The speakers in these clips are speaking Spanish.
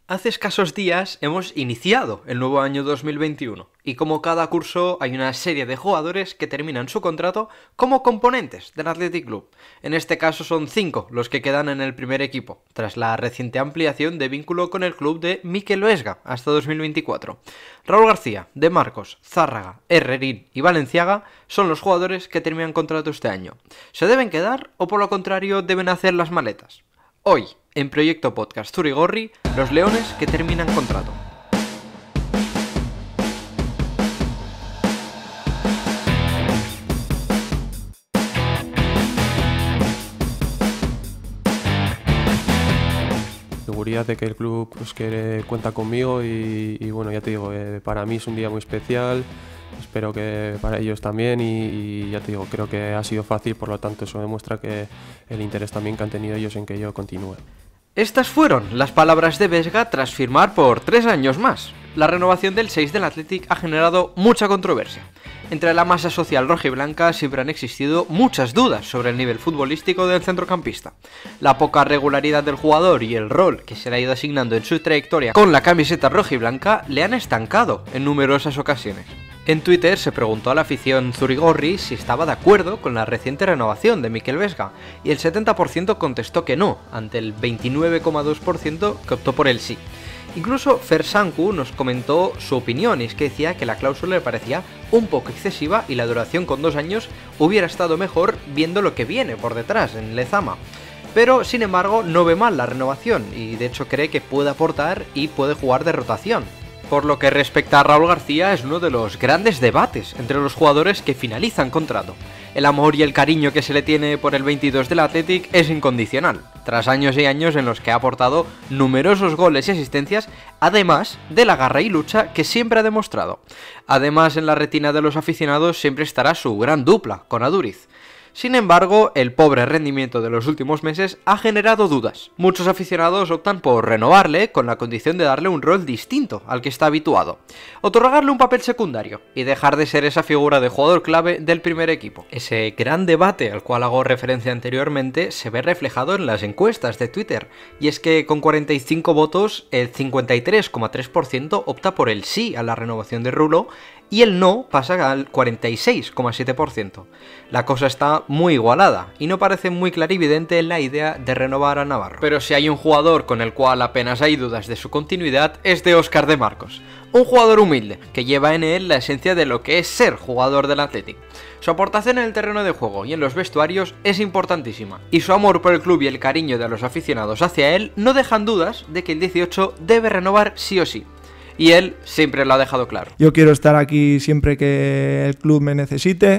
Hace escasos días hemos iniciado el nuevo año 2021 y como cada curso hay una serie de jugadores que terminan su contrato como componentes del Athletic Club. En este caso son 5 los que quedan en el primer equipo, tras la reciente ampliación de vínculo con el club de Mikel Vesga hasta 2024. Raúl García, De Marcos, Zárraga, Herrerín y Valenciaga son los jugadores que terminan contrato este año. ¿Se deben quedar o por lo contrario deben hacer las maletas? Hoy, en Proyecto Podcast Zurigorri, los leones que terminan contrato. Seguridad de que el club que cuenta conmigo y bueno, ya te digo, para mí es un día muy especial. Espero que para ellos también y ya te digo, creo que ha sido fácil, por lo tanto eso demuestra que el interés también que han tenido ellos en que yo continúe. Estas fueron las palabras de Vesga tras firmar por 3 años más. La renovación del 6 del Athletic ha generado mucha controversia. Entre la masa social rojiblanca siempre han existido muchas dudas sobre el nivel futbolístico del centrocampista. La poca regularidad del jugador y el rol que se le ha ido asignando en su trayectoria con la camiseta rojiblanca le han estancado en numerosas ocasiones. En Twitter se preguntó a la afición Zurigorri si estaba de acuerdo con la reciente renovación de Mikel Vesga y el 70% contestó que no, ante el 29,2% que optó por el sí. Incluso Fersanku nos comentó su opinión y es que decía que la cláusula le parecía un poco excesiva y la duración con 2 años hubiera estado mejor viendo lo que viene por detrás en Lezama. Pero sin embargo no ve mal la renovación y de hecho cree que puede aportar y puede jugar de rotación. Por lo que respecta a Raúl García, es uno de los grandes debates entre los jugadores que finalizan contrato. El amor y el cariño que se le tiene por el 22 del Athletic es incondicional, tras años y años en los que ha aportado numerosos goles y asistencias, además de la garra y lucha que siempre ha demostrado. Además, en la retina de los aficionados siempre estará su gran dupla con Aduriz. Sin embargo, el pobre rendimiento de los últimos meses ha generado dudas. Muchos aficionados optan por renovarle con la condición de darle un rol distinto al que está habituado, otorgarle un papel secundario y dejar de ser esa figura de jugador clave del primer equipo. Ese gran debate al cual hago referencia anteriormente se ve reflejado en las encuestas de Twitter, y es que con 45 votos el 53,3% opta por el sí a la renovación de Rulo y el no pasa al 46,7%. La cosa está muy igualada y no parece muy clarividente la idea de renovar a Navarro. Pero si hay un jugador con el cual apenas hay dudas de su continuidad es de Óscar De Marcos, un jugador humilde que lleva en él la esencia de lo que es ser jugador del Athletic. Su aportación en el terreno de juego y en los vestuarios es importantísima y su amor por el club y el cariño de los aficionados hacia él no dejan dudas de que el 18 debe renovar sí o sí. Y él siempre lo ha dejado claro. Yo quiero estar aquí siempre que el club me necesite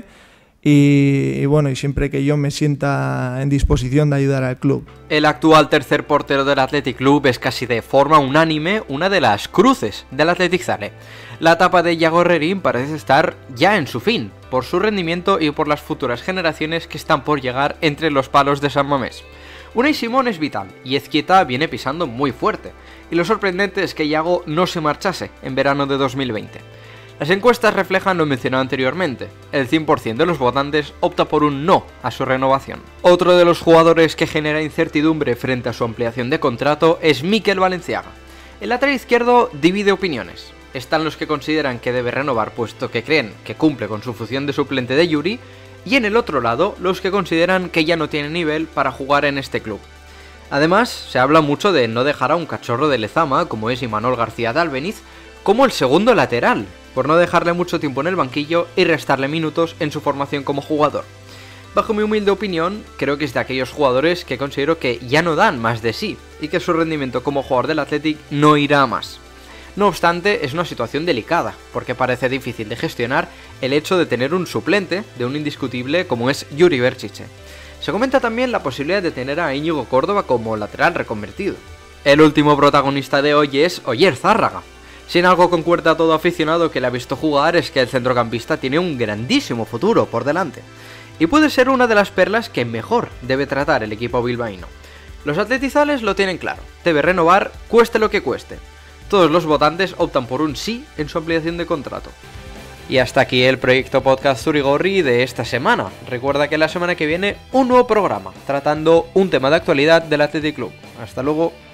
y bueno, y siempre que yo me sienta en disposición de ayudar al club. El actual tercer portero del Athletic Club es casi de forma unánime una de las cruces del Athletic Zale. La etapa de Yago Herrerín parece estar ya en su fin, por su rendimiento y por las futuras generaciones que están por llegar entre los palos de San Mamés. Unai Simón es vital y Ezquieta viene pisando muy fuerte, y lo sorprendente es que Yago no se marchase en verano de 2020. Las encuestas reflejan lo mencionado anteriormente, el 100% de los votantes opta por un no a su renovación. Otro de los jugadores que genera incertidumbre frente a su ampliación de contrato es Mikel Valenciaga. El lateral izquierdo divide opiniones. Están los que consideran que debe renovar puesto que creen que cumple con su función de suplente de Yuri, y en el otro lado, los que consideran que ya no tiene nivel para jugar en este club. Además, se habla mucho de no dejar a un cachorro de Lezama, como es Imanol García de Albeniz, como el segundo lateral, por no dejarle mucho tiempo en el banquillo y restarle minutos en su formación como jugador. Bajo mi humilde opinión, creo que es de aquellos jugadores que considero que ya no dan más de sí, y que su rendimiento como jugador del Athletic no irá a más. No obstante, es una situación delicada, porque parece difícil de gestionar el hecho de tener un suplente de un indiscutible como es Yuri Berchiche. Se comenta también la posibilidad de tener a Íñigo Córdoba como lateral reconvertido. El último protagonista de hoy es Oyer Zárraga. Si en algo concuerda todo aficionado que le ha visto jugar es que el centrocampista tiene un grandísimo futuro por delante, y puede ser una de las perlas que mejor debe tratar el equipo bilbaíno. Los atletizales lo tienen claro, debe renovar cueste lo que cueste. Todos los votantes optan por un sí en su ampliación de contrato. Y hasta aquí el proyecto podcast Zurigorri de esta semana. Recuerda que la semana que viene un nuevo programa tratando un tema de actualidad del Athletic Club. Hasta luego.